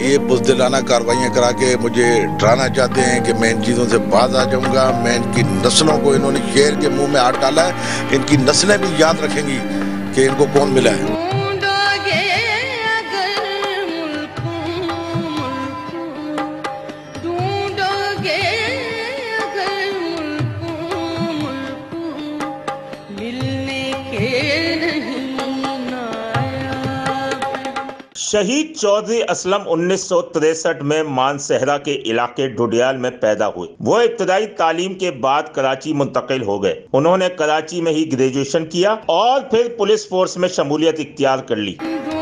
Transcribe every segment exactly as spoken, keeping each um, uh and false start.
ये बुज़दिलाना कार्रवाइयाँ करा के मुझे डराना चाहते हैं कि मैं इन चीज़ों से बाज आ जाऊँगा। मैं इनकी नस्लों को, इन्होंने शेर के मुंह में हाथ डाला है, इनकी नस्लें भी याद रखेंगी कि इनको कौन मिला है। शहीद चौधरी असलम उन्नीस सौ तिरसठ में मानसहरा के इलाके डुडियाल में पैदा हुए। वो इब्तदाई तालीम के बाद कराची मुंतकिल हो गए। उन्होंने कराची में ही ग्रेजुएशन किया और फिर पुलिस फोर्स में शमूलियत इख्तियार कर ली।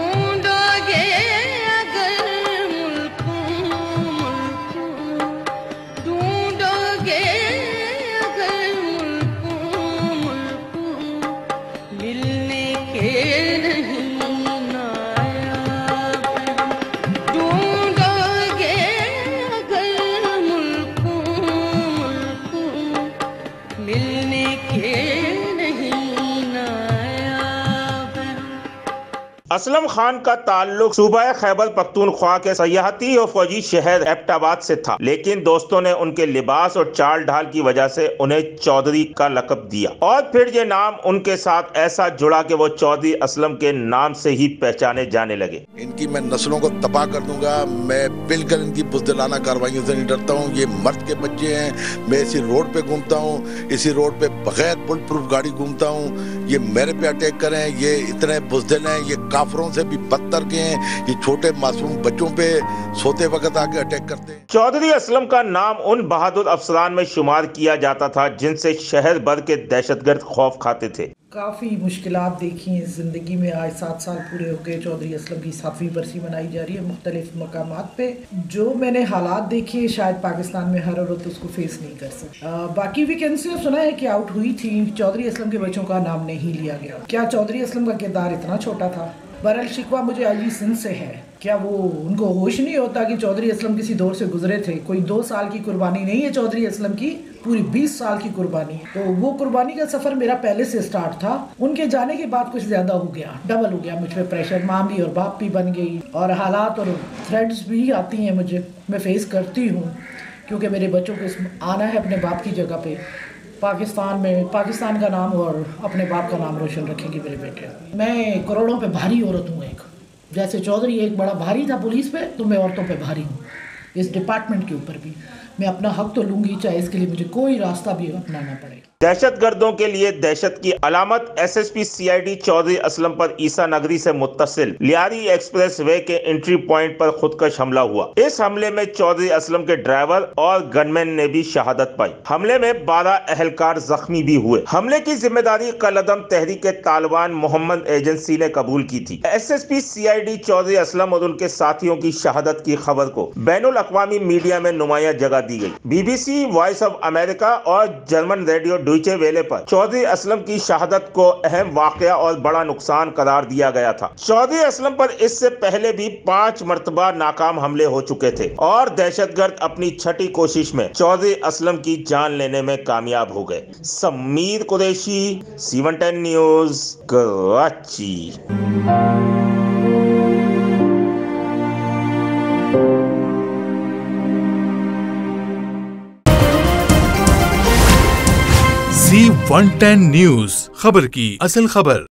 असलम खान का ताल्लुक सूबा खैबर पख्तूनख्वा के सयाहती और फौजी शहर एबटाबाद से था, लेकिन दोस्तों ने उनके लिबास और चाल ढाल की वजह से उन्हें चौधरी का लक़ब दिया और फिर ये नाम उनके साथ ऐसा जुड़ा कि वो चौधरी असलम के नाम से ही पहचाने जाने लगे। इनकी मैं नस्लों को तबाह कर दूंगा। मैं बिल्कुल इनकी बुज़दिलाना कार्रवाइयों से नहीं डरता हूँ। ये मर्द के बच्चे हैं। मैं इसी रोड पे घूमता हूँ, इसी रोड पे बगैर बुलेट प्रूफ गाड़ी घूमता हूँ। ये मेरे पे अटैक करें, ये इतने बुज़दिल हैं, ये काफरों से भी बदतर के हैं। ये छोटे मासूम बच्चों पे सोते वक्त आके अटैक करते हैं। चौधरी असलम का नाम उन बहादुर अफसरान में शुमार किया जाता था जिनसे शहर भर के दहशतगर्द खौफ खाते थे। काफ़ी मुश्किलात देखी हैं ज़िंदगी में। आज सात साल पूरे हो गए। चौधरी असलम की सातवीं बरसी मनाई जा रही है मुख्तलिफ मकामात पे। जो मैंने हालात देखे शायद पाकिस्तान में हर औरत उसको फेस नहीं कर सकती। बाकी वीकेंड्स में सुना है कि आउट हुई थी, चौधरी असलम के बच्चों का नाम नहीं लिया गया। क्या चौधरी असलम का किरदार इतना छोटा था? बहरहाल शिकवा मुझे आई सिंध से है। क्या वो उनको होश नहीं होता कि चौधरी असलम किसी दौर से गुजरे थे? कोई दो साल की कुर्बानी नहीं है चौधरी असलम की, पूरी बीस साल की कुर्बानी। तो वो कुर्बानी का सफ़र मेरा पहले से स्टार्ट था। उनके जाने के बाद कुछ ज़्यादा हो गया, डबल हो गया मुझ पर प्रेशर। माँ भी और बाप भी बन गई और हालात और थ्रेड्स भी आती हैं मुझे, मैं फेस करती हूँ क्योंकि मेरे बच्चों को आना है अपने बाप की जगह पे। पाकिस्तान में पाकिस्तान का नाम और अपने बाप का नाम रोशन रखेंगे मेरे बेटे। मैं करोड़ों पे भारी औरत हूँ। एक जैसे चौधरी एक बड़ा भारी था पुलिस पे, तो मैं औरतों पे भारी हूँ इस डिपार्टमेंट के ऊपर भी। मैं अपना हक तो लूंगी, चाहे इसके लिए मुझे कोई रास्ता भी अपनाना पड़े। दहशतगर्दों के लिए दहशत की अलामत एसएसपी सीआईडी चौधरी असलम पर ईसा नगरी से मुत्तसिल लियारी एक्सप्रेस वे के एंट्री पॉइंट पर खुदकश हमला हुआ। इस हमले में चौधरी असलम के ड्राइवर और गनमैन ने भी शहादत पाई। हमले में बारह अहलकार जख्मी भी हुए। हमले की जिम्मेदारी कलअदम तहरीक तालिबान मोहम्मद एजेंसी ने कबूल की थी। एसएसपी सीआईडी चौधरी असलम और उनके साथियों की शहादत की खबर को बैनुल अक़वामी मीडिया में नुमाया जगह दी गई। बीबीसी, वॉइस ऑफ अमेरिका और जर्मन रेडियो डॉइचे वेले पर चौधरी असलम की शहादत को अहम वाकया और बड़ा नुकसान करार दिया गया था। चौधरी असलम पर इससे पहले भी पांच मरतबा नाकाम हमले हो चुके थे और दहशतगर्द अपनी छठी कोशिश में चौधरी असलम की जान लेने में कामयाब हो गए। Sameer Qureshi, C one ten news, Karachi. C one ten news, खबर की असल खबर।